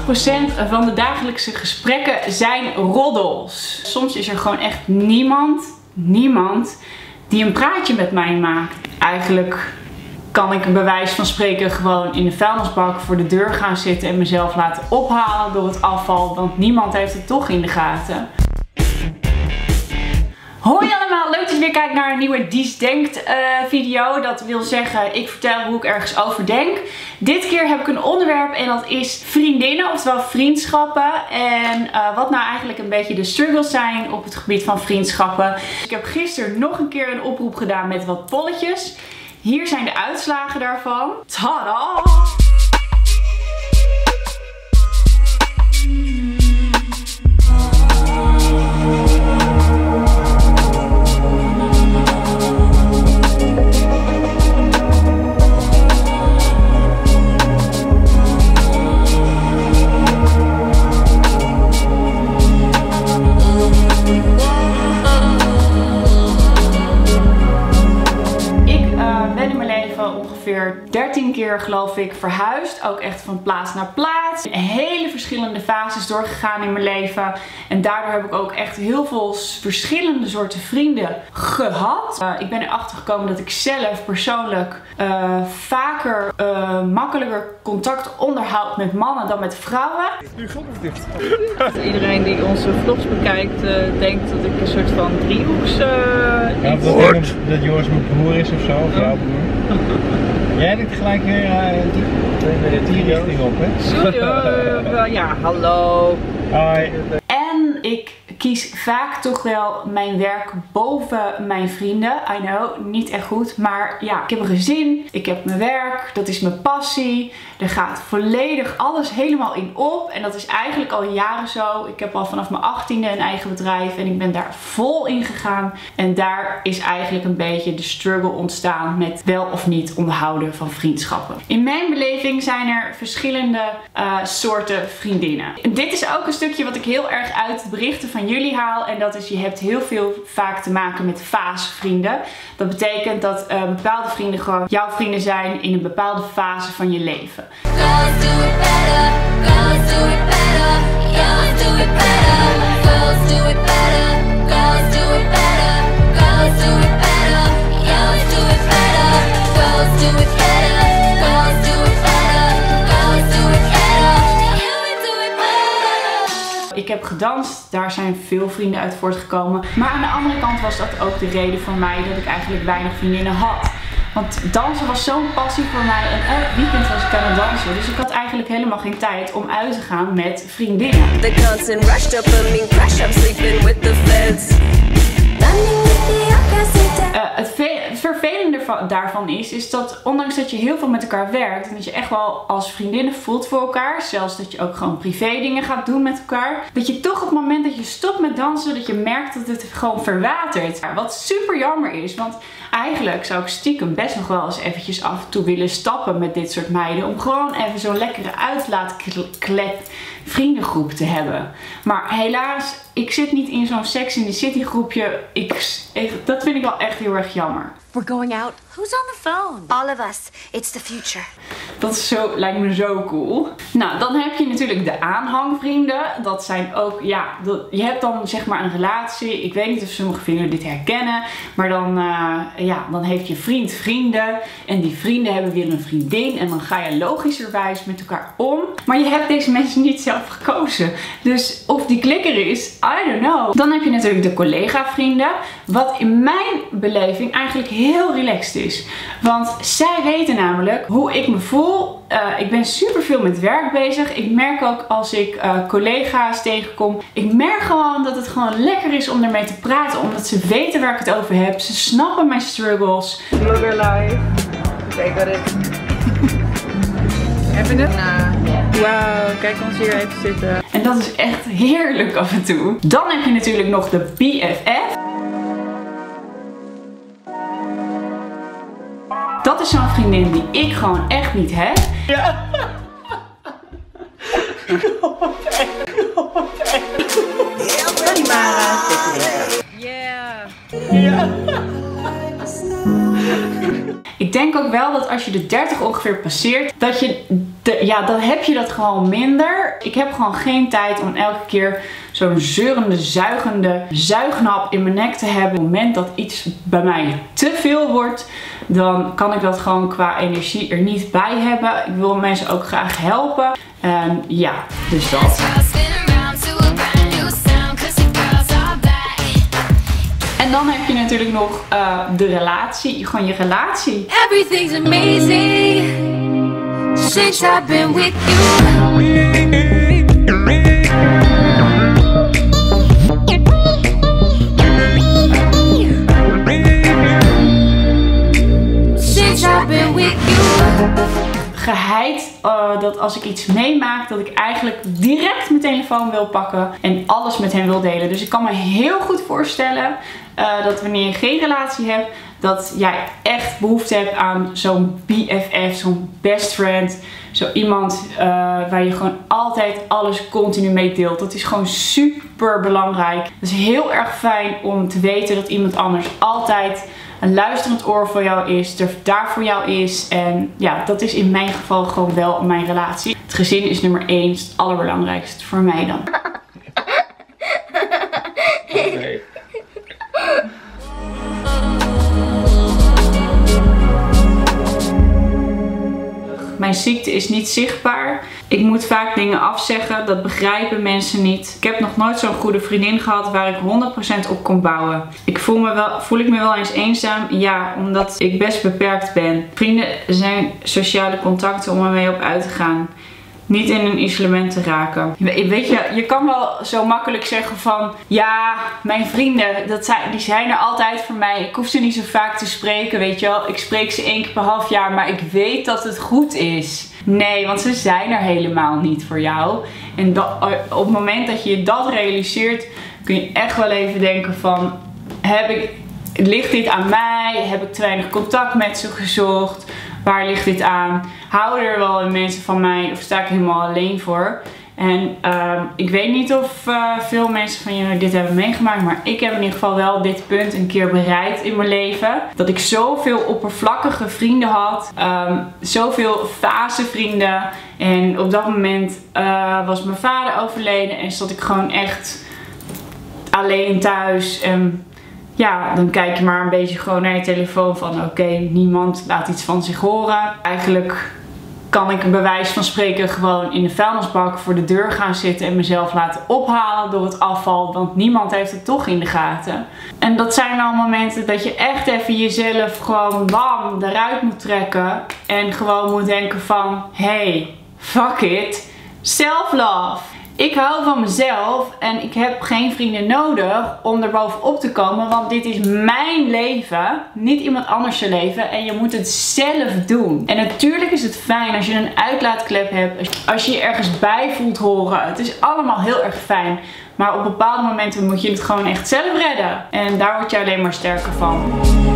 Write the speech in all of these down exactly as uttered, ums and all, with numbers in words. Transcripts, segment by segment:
procent van de dagelijkse gesprekken zijn roddels. Soms is er gewoon echt niemand, niemand die een praatje met mij maakt. Eigenlijk kan ik een bewijs van spreken gewoon in de vuilnisbak voor de deur gaan zitten en mezelf laten ophalen door het afval, want niemand heeft het toch in de gaten. Hoi allemaal, leuk dat je weer kijkt naar een nieuwe Dies Denkt uh, video. Dat wil zeggen, ik vertel hoe ik ergens over denk. Dit keer heb ik een onderwerp en dat is vriendinnen, oftewel vriendschappen. En uh, wat nou eigenlijk een beetje de struggles zijn op het gebied van vriendschappen. Ik heb gisteren nog een keer een oproep gedaan met wat polletjes. Hier zijn de uitslagen daarvan. Tada! Ongeveer dertien keer geloof ik verhuisd. Ook echt van plaats naar plaats. Hele verschillende fases doorgegaan in mijn leven. En daardoor heb ik ook echt heel veel verschillende soorten vrienden gehad. Uh, ik ben erachter gekomen dat ik zelf persoonlijk uh, vaker uh, makkelijker contact onderhoud met mannen dan met vrouwen. Nu gaat het dicht. Iedereen die onze vlogs bekijkt uh, denkt dat ik een soort van driehoeks uh, ja, of dat, dat, dat Joris mijn broer is of zo, of jouw broer. Jij denkt gelijk weer uh, die, die richting op, hè? Sorry hoor, uh, ja, hallo. Hoi. En ik kies vaak toch wel mijn werk boven mijn vrienden. I know, niet echt goed. Maar ja, ik heb een gezin. Ik heb mijn werk. Dat is mijn passie. Er gaat volledig alles helemaal in op. En dat is eigenlijk al jaren zo. Ik heb al vanaf mijn achttiende een eigen bedrijf. En ik ben daar vol in gegaan. En daar is eigenlijk een beetje de struggle ontstaan met wel of niet onderhouden van vriendschappen. In mijn beleving zijn er verschillende uh, soorten vriendinnen. En dit is ook een stukje wat ik heel erg uit de berichten van jullie haal. En dat is, je hebt heel veel vaak te maken met fasevrienden. Dat betekent dat uh, bepaalde vrienden gewoon jouw vrienden zijn in een bepaalde fase van je leven. Girls do it better, girls do it better, girls do it better, girls do it better, girls do it better, girls do it better, girls do it better, girls do it better, girls do it better, girls do it better, you do it better. Ik heb gedanst, daar zijn veel vrienden uit voortgekomen. Maar aan de andere kant was dat ook de reden voor mij dat ik eigenlijk weinig vriendinnen had. Want dansen was zo'n passie voor mij en elk weekend was ik aan het dansen. Dus ik had eigenlijk helemaal geen tijd om uit te gaan met vriendinnen. Uh, het vervelende daarvan is, is dat ondanks dat je heel veel met elkaar werkt en dat je echt wel als vriendinnen voelt voor elkaar, zelfs dat je ook gewoon privé dingen gaat doen met elkaar, dat je toch op het moment dat je stopt met dansen, dat je merkt dat het gewoon verwatert. Wat super jammer is, want eigenlijk zou ik stiekem best nog wel eens eventjes af en toe willen stappen met dit soort meiden, om gewoon even zo'n lekkere uitlaatklep vriendengroep te hebben. Maar helaas, ik zit niet in zo'n Sex in the City groepje. Ik, dat vind ik wel echt heel erg jammer. We're going out. Who's on the phone? All of us. It's the future. Dat is zo, lijkt me zo cool. Nou, dan heb je natuurlijk de aanhangvrienden. Dat zijn ook, ja, dat, je hebt dan zeg maar een relatie. Ik weet niet of sommige vrienden dit herkennen. Maar dan, uh, ja, dan heeft je vriend vrienden. En die vrienden hebben weer een vriendin. En dan ga je logischerwijs met elkaar om. Maar je hebt deze mensen niet zelf gekozen. Dus of die klikker is, I don't know. Dan heb je natuurlijk de collega-vrienden. Wat in mijn beleving eigenlijk heel relaxed is. Want zij weten namelijk hoe ik me voel. Uh, ik ben super veel met werk bezig. Ik merk ook als ik uh, collega's tegenkom. Ik merk gewoon dat het gewoon lekker is om ermee te praten. Omdat ze weten waar ik het over heb. Ze snappen mijn struggles. Vlogger live. Kijk wat het. Hebben het? Nou, wauw, kijk ons hier even zitten. En dat is echt heerlijk af en toe. Dan heb je natuurlijk nog de B F F. Dat is zo'n vriendin die ik gewoon echt niet heb. Ja. Sorry Mara. Yeah. Ja. Ik denk ook wel dat als je de dertig ongeveer passeert, dat je de, ja, dan heb je dat gewoon minder. Ik heb gewoon geen tijd om elke keer zo'n zeurende, zuigende zuignap in mijn nek te hebben. Op het moment dat iets bij mij te veel wordt, dan kan ik dat gewoon qua energie er niet bij hebben. Ik wil mensen ook graag helpen. En ja, dus dat. En dan heb je natuurlijk nog uh, de relatie, gewoon je relatie. Everything's amazing since I've been with you. Since I've been with you. Geheid uh, dat als ik iets meemaak, dat ik eigenlijk direct mijn telefoon wil pakken en alles met hem wil delen. Dus ik kan me heel goed voorstellen uh, dat wanneer je geen relatie hebt, dat jij echt behoefte hebt aan zo'n B F F, zo'n best friend. Zo iemand uh, waar je gewoon altijd alles continu mee deelt. Dat is gewoon super belangrijk. Het is heel erg fijn om te weten dat iemand anders altijd een luisterend oor voor jou is, er daar voor jou is. En ja, dat is in mijn geval gewoon wel mijn relatie. Het gezin is nummer één, is het allerbelangrijkste voor mij dan. Okay. Mijn ziekte is niet zichtbaar. Ik moet vaak dingen afzeggen. Dat begrijpen mensen niet. Ik heb nog nooit zo'n goede vriendin gehad waar ik honderd procent op kon bouwen. Ik voel, me wel, voel ik me wel eens eenzaam? Ja, omdat ik best beperkt ben. Vrienden zijn sociale contacten om ermee op uit te gaan. Niet in een isolement te raken. Weet je, je kan wel zo makkelijk zeggen van... Ja, mijn vrienden, dat zijn, die zijn er altijd voor mij. Ik hoef ze niet zo vaak te spreken, weet je wel. Ik spreek ze één keer per half jaar, maar ik weet dat het goed is. Nee, want ze zijn er helemaal niet voor jou. En dat, op het moment dat je dat realiseert, kun je echt wel even denken van... Heb ik, ligt dit aan mij? Heb ik te weinig contact met ze gezocht? Waar ligt dit aan? Houden er wel mensen van mij of sta ik helemaal alleen voor? En uh, ik weet niet of uh, veel mensen van jullie dit hebben meegemaakt, maar ik heb in ieder geval wel dit punt een keer bereikt in mijn leven. Dat ik zoveel oppervlakkige vrienden had, um, zoveel fasevrienden. En op dat moment uh, was mijn vader overleden en zat ik gewoon echt alleen thuis. En ja, dan kijk je maar een beetje gewoon naar je telefoon van oké, okay, niemand laat iets van zich horen. Eigenlijk kan ik een bewijs van spreken gewoon in de vuilnisbak voor de deur gaan zitten en mezelf laten ophalen door het afval, want niemand heeft het toch in de gaten. En dat zijn al momenten dat je echt even jezelf gewoon bam eruit moet trekken en gewoon moet denken van hey, fuck it, self-love. Ik hou van mezelf en ik heb geen vrienden nodig om er bovenop te komen, want dit is mijn leven, niet iemand anders zijn leven en je moet het zelf doen. En natuurlijk is het fijn als je een uitlaatklep hebt, als je je ergens bij voelt horen. Het is allemaal heel erg fijn, maar op bepaalde momenten moet je het gewoon echt zelf redden. En daar word je alleen maar sterker van.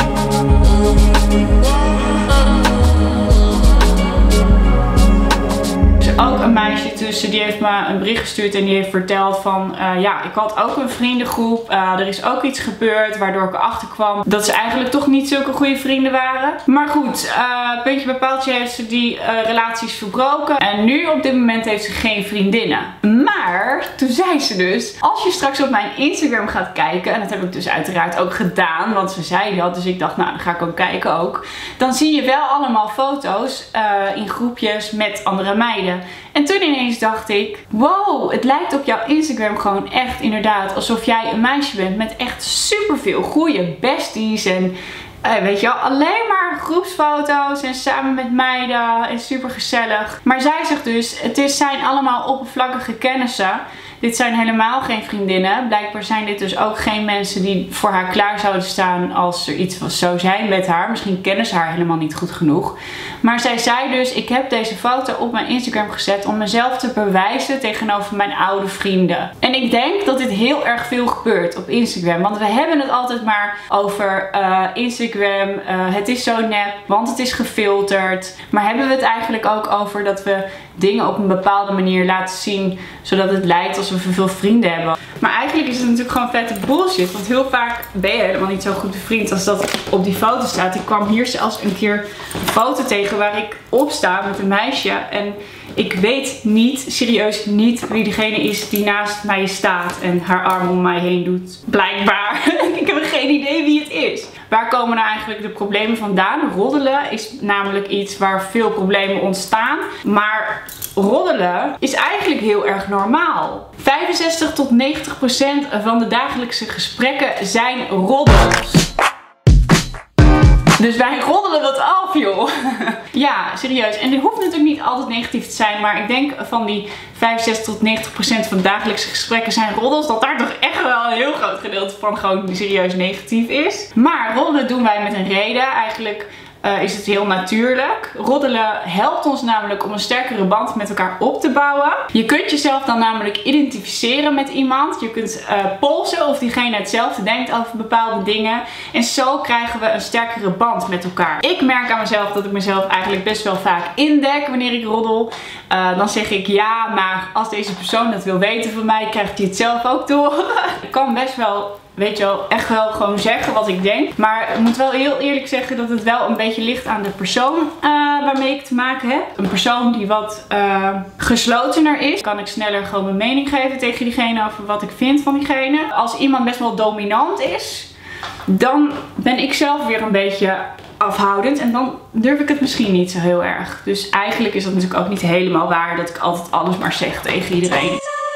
Ook een meisje tussen, die heeft me een bericht gestuurd en die heeft verteld van uh, ja, ik had ook een vriendengroep, uh, er is ook iets gebeurd waardoor ik erachter kwam dat ze eigenlijk toch niet zulke goede vrienden waren. Maar goed, uh, puntje bij paaltje heeft ze die uh, relaties verbroken en nu op dit moment heeft ze geen vriendinnen. Maar toen zei ze dus, als je straks op mijn Instagram gaat kijken, en dat heb ik dus uiteraard ook gedaan, want ze zei dat, dus ik dacht nou dan ga ik ook kijken ook, dan zie je wel allemaal foto's uh, in groepjes met andere meiden. En toen ineens dacht ik, wow, het lijkt op jouw Instagram gewoon echt inderdaad alsof jij een meisje bent met echt superveel goede besties en uh, weet je wel, alleen maar groepsfoto's en samen met meiden en super gezellig. Maar zij zegt dus, het is, zijn allemaal oppervlakkige kennissen. Dit zijn helemaal geen vriendinnen. Blijkbaar zijn dit dus ook geen mensen die voor haar klaar zouden staan als er iets zou zijn met haar. Misschien kennen ze haar helemaal niet goed genoeg. Maar zij zei dus, ik heb deze foto op mijn Instagram gezet om mezelf te bewijzen tegenover mijn oude vrienden. En ik denk dat dit heel erg veel gebeurt op Instagram. Want we hebben het altijd maar over uh, Instagram. Uh, het is zo nep, want het is gefilterd. Maar hebben we het eigenlijk ook over dat we dingen op een bepaalde manier laten zien, zodat het lijkt alsof we veel vrienden hebben. Maar eigenlijk is het natuurlijk gewoon vette bullshit, want heel vaak ben je helemaal niet zo goed bevriend als dat op die foto staat. Ik kwam hier zelfs een keer een foto tegen waar ik op sta met een meisje en ik weet niet, serieus niet, wie degene is die naast mij staat en haar arm om mij heen doet. Blijkbaar. Ik heb geen idee wie het is. Waar komen nou eigenlijk de problemen vandaan? Roddelen is namelijk iets waar veel problemen ontstaan. Maar roddelen is eigenlijk heel erg normaal. vijfenzestig tot negentig procent van de dagelijkse gesprekken zijn roddels. Dus wij roddelen dat af, joh. Ja, serieus. En dit hoeft natuurlijk niet altijd negatief te zijn. Maar ik denk van die vijfenzestig tot negentig procent van de dagelijkse gesprekken zijn roddels. Dat daar toch echt wel een heel groot gedeelte van gewoon serieus negatief is. Maar roddelen doen wij met een reden. Eigenlijk uh, is het heel natuurlijk. Roddelen helpt ons namelijk om een sterkere band met elkaar op te bouwen. Je kunt jezelf dan namelijk identificeren met iemand. Je kunt uh, polsen of diegene hetzelfde denkt over bepaalde dingen. En zo krijgen we een sterkere band met elkaar. Ik merk aan mezelf dat ik mezelf eigenlijk best wel vaak indek wanneer ik roddel. Uh, dan zeg ik ja, maar als deze persoon dat wil weten van mij, krijgt hij het zelf ook door. Ik kan best wel, weet je wel, echt wel gewoon zeggen wat ik denk. Maar ik moet wel heel eerlijk zeggen dat het wel een beetje ligt aan de persoon uh, waarmee ik te maken heb. Een persoon die wat uh, geslotener is, kan ik sneller gewoon mijn mening geven tegen diegene over wat ik vind van diegene. Als iemand best wel dominant is, dan ben ik zelf weer een beetje afhoudend en dan durf ik het misschien niet zo heel erg. Dus eigenlijk is dat natuurlijk ook niet helemaal waar dat ik altijd alles maar zeg tegen iedereen.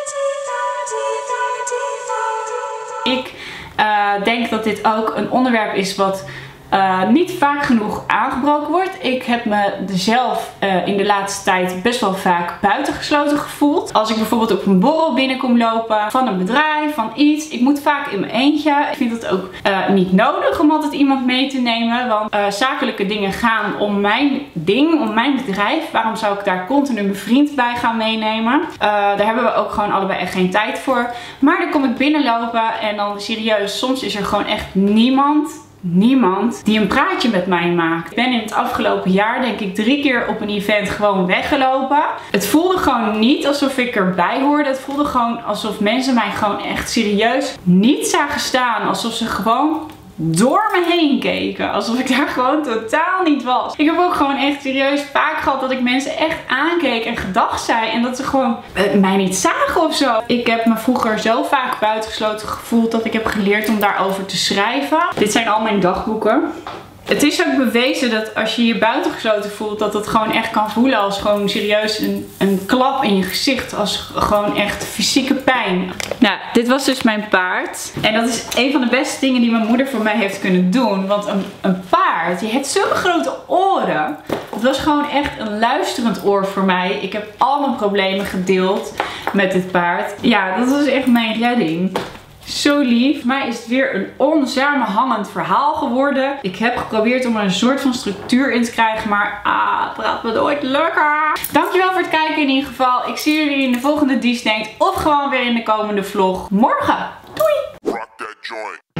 Ik uh, denk dat dit ook een onderwerp is wat uh, niet vaak genoeg aangebroken wordt. Ik heb me zelf uh, in de laatste tijd best wel vaak buitengesloten gevoeld. Als ik bijvoorbeeld op een borrel binnenkom lopen van een bedrijf, van iets. Ik moet vaak in mijn eentje. Ik vind het ook uh, niet nodig om altijd iemand mee te nemen. Want uh, zakelijke dingen gaan om mijn ding, om mijn bedrijf. Waarom zou ik daar continu mijn vriend bij gaan meenemen? Uh, daar hebben we ook gewoon allebei echt geen tijd voor. Maar dan kom ik binnenlopen en dan serieus, soms is er gewoon echt niemand... Niemand die een praatje met mij maakt. Ik ben in het afgelopen jaar denk ik drie keer op een event gewoon weggelopen. Het voelde gewoon niet alsof ik erbij hoorde. Het voelde gewoon alsof mensen mij gewoon echt serieus niet zagen staan. Alsof ze gewoon door me heen keken. Alsof ik daar gewoon totaal niet was. Ik heb ook gewoon echt serieus vaak gehad dat ik mensen echt aankeek en gedag zei. En dat ze gewoon uh, mij niet zagen of zo. Ik heb me vroeger zo vaak buitengesloten gevoeld dat ik heb geleerd om daarover te schrijven. Dit zijn al mijn dagboeken. Het is ook bewezen dat als je je buitengesloten voelt, dat het gewoon echt kan voelen als gewoon serieus een, een klap in je gezicht. Als gewoon echt fysieke pijn. Nou, dit was dus mijn paard. En dat is een van de beste dingen die mijn moeder voor mij heeft kunnen doen. Want een, een paard, die heeft zulke grote oren. Het was gewoon echt een luisterend oor voor mij. Ik heb al mijn problemen gedeeld met dit paard. Ja, dat was echt mijn redding. Zo lief. Voor mij is het weer een onsamenhangend verhaal geworden. Ik heb geprobeerd om er een soort van structuur in te krijgen. Maar ah, het gaat me nooit lukken. Dankjewel voor het kijken in ieder geval. Ik zie jullie in de volgende Disney of gewoon weer in de komende vlog morgen. Doei!